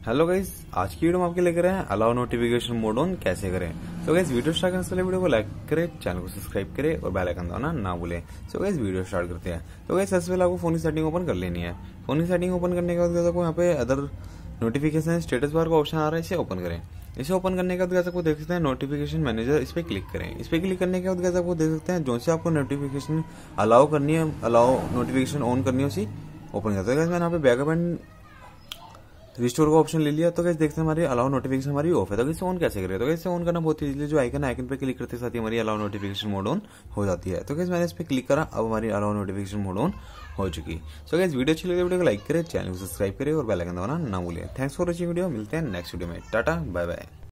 Hello guys, आज की video में आपके लेकर आए हैं अलाउ नोटिफिकेशन मोड ऑन कैसे करें। तो गाइस वीडियो स्टार्ट करने से पहले वीडियो को लाइक करें, चैनल को सब्सक्राइब करें और बेल आइकन दबाना ना भूलें। सो गाइस वीडियो स्टार्ट करते हैं। तो गाइस सबसे पहले आपको फोन की सेटिंग ओपन कर लेनी है। फोन की सेटिंग ओपन करने के बाद आपको यहाँ पे अदर नोटिफिकेशन स्टेटस बार का ऑप्शन आ रहा है, इसे ओपन करें। इसे ओपन करने के बाद आपको देख सकते हैं नोटिफिकेशन मैनेजर, इस पर क्लिक करें। इस पर क्लिक करने के बाद आपको देख सकते हैं जो से आपको नोटिफिकेशन अलाउ करनी है, अलाउ नोटिफिकेशन ऑन करनी है, उसी ओपन करते हैं। मैंने यहाँ पे बैकअप एंड रिस्टोर का ऑप्शन ले लिया। तो कैसे देखते हैं हमारी अलाउ नोटिफिकेशन हमारी ऑफ है। तो इसे ऑन कैसे करें? तो कैसे ऑन करना बहुत इजीली, जो आइकन पे क्लिक करते साथ ही हमारी अलाउ नोटिफिकेशन मोड ऑन हो जाती है। तो कैसे मैंने इस पर क्लिक करा, अब हमारी अलाउ नोटिफिकेशन मोड ऑन हो चुकी। सो गाइस वीडियो अच्छी लगी वीडियो को लाइक करें, चैनल को सब्सक्राइब करें और बेल आइकन दबाना ना भूलें। थैंक्स फॉर वॉचिंग वीडियो, मिलते हैं नेक्स्ट वीडियो में। Tata bye bye.